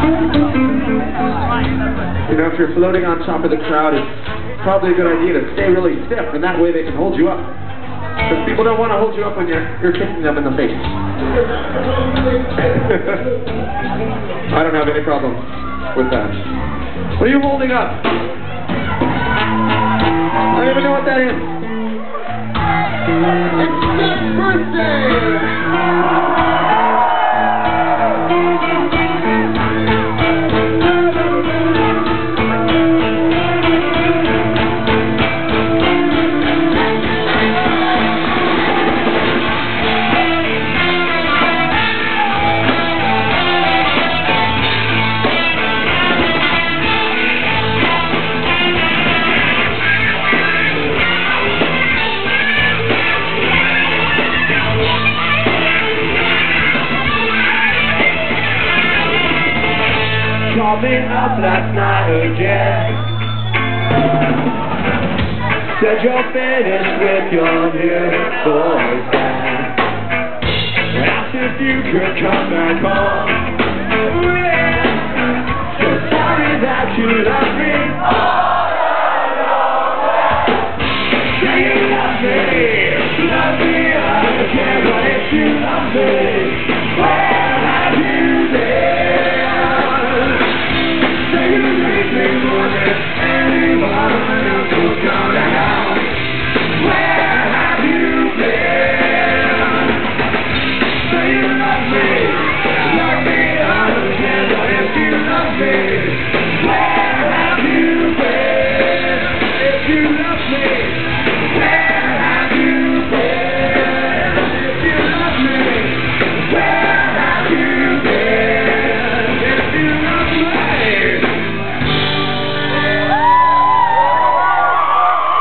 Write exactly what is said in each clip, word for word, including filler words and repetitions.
You know, if you're floating on top of the crowd, it's probably a good idea to stay really stiff, and that way they can hold you up. Because people don't want to hold you up when you're, you're kicking them in the face. I don't have any problem with that. What are you holding up? I don't even know what that is. It's Steph's birthday! Called me up last night again. Said you're finished with your new boyfriend. Asked if you could come back home. So sorry that you left me all alone. Say you love me, love me again, but if you love me, where have you been?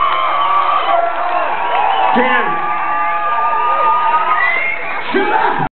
Dan! Shut up!